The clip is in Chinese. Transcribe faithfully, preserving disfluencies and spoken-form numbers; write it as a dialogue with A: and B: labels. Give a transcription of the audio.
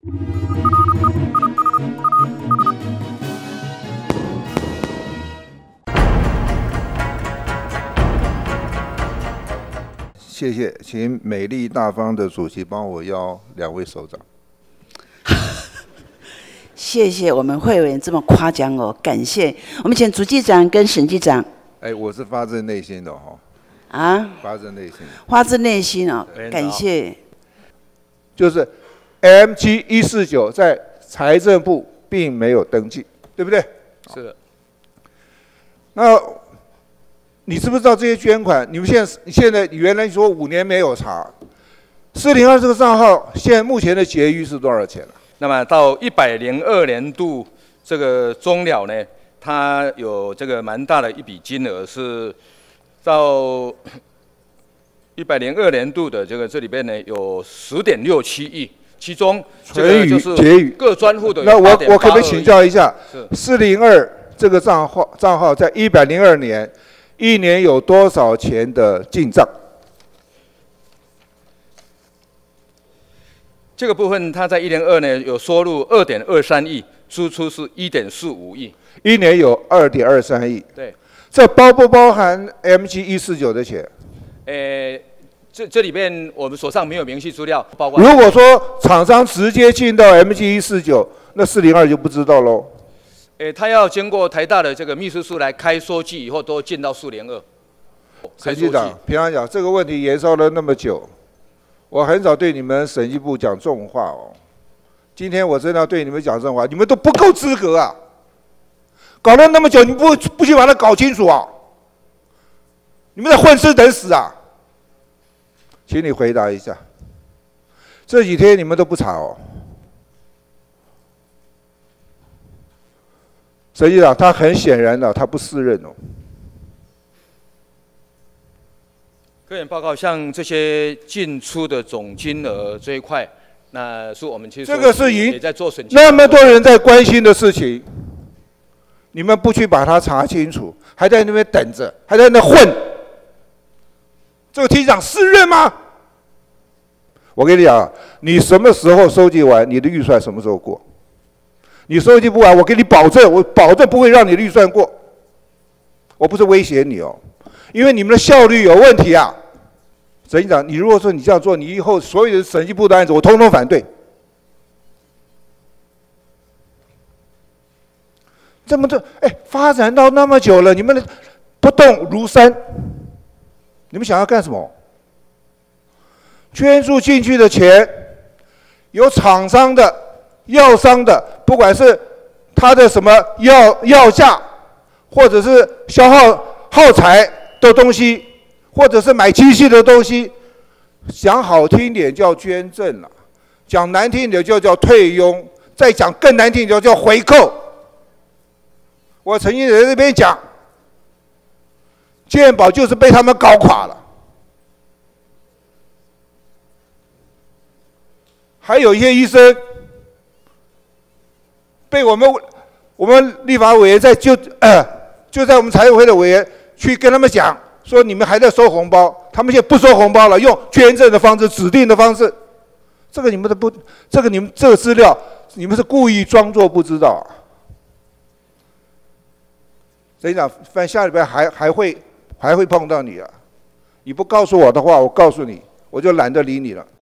A: 谢谢，请美丽大方的主席帮我邀两位首长。
B: 谢谢我们会委员这么夸奖我，感谢。我们请主计长跟审计长。
A: 哎，我是发自内心的哈。
B: 啊？
A: 发自内心。
B: 发自内心哦，感谢。就是
A: M G 一四九在财政部并没有登记，对不对？
C: 是的。
A: 那你知不知道这些捐款？你们现在现在原来说五年没有查，四零二这个账号现在目前的结余是多少钱了？
C: 那么到一百零二年度这个终了呢，它有这个蛮大的一笔金额，是到一百零二年度的这个这里边呢有十点六七亿，其中这个就是
A: 结余
C: 各专户的。
A: 那我我可不可以请教一下，四零二这个账号账号在一百零二年一年有多少钱的进账？
C: 这个部分，它在一零二呢有收入二点二三亿，支出是一点四五亿，
A: 一年有二点二三亿。
C: 对，
A: 这包不包含 M G 一四九的钱？
C: 呃，这这里面我们手上没有明细资料，包括。
A: 如果说厂商直接进到 M G 一四九，那四零二就不知道喽。
C: 呃，他要经过台大的这个秘书处来开收据以后，都进到四零二。
A: 陈局长，平常讲这个问题延烧了那么久。我很少对你们审计部讲重话哦，今天我真的要对你们讲重话，你们都不够资格啊！搞了那么久，你不不去把它搞清楚啊？你们在混吃等死啊！请你回答一下，这几天你们都不查哦。审计长他很显然的，他不胜任哦。
C: 个人报告，像这些进出的总金额这一块，那是我们其实
A: 这个是
C: 也在做审计。
A: 那么多人在关心的事情，你们不去把它查清楚，还在那边等着，还在那混，这个厅长是任吗？我跟你讲，你什么时候收集完，你的预算什么时候过？你收集不完，我给你保证，我保证不会让你的预算过。我不是威胁你哦。因为你们的效率有问题啊，审计长，你如果说你这样做，你以后所有的审计部的案子，我通通反对。这么多，哎，发展到那么久了，你们不动如山，你们想要干什么？捐助进去的钱，有厂商的、药商的，不管是他的什么药药价，或者是消耗耗材的东西，或者是买机器的东西，讲好听点叫捐赠了，讲难听点就叫退佣，再讲更难听点就叫回扣。我曾经在这边讲，健保就是被他们搞垮了。还有一些医生被我们我们立法委员在就呃就在我们财委会的委员。去跟他们讲说你们还在收红包，他们现在不收红包了，用捐赠的方式、指定的方式，这个你们的不，这个你们这个资料，你们是故意装作不知道。省长，反正下礼拜还还会还会碰到你啊！你不告诉我的话，我告诉你，我就懒得理你了。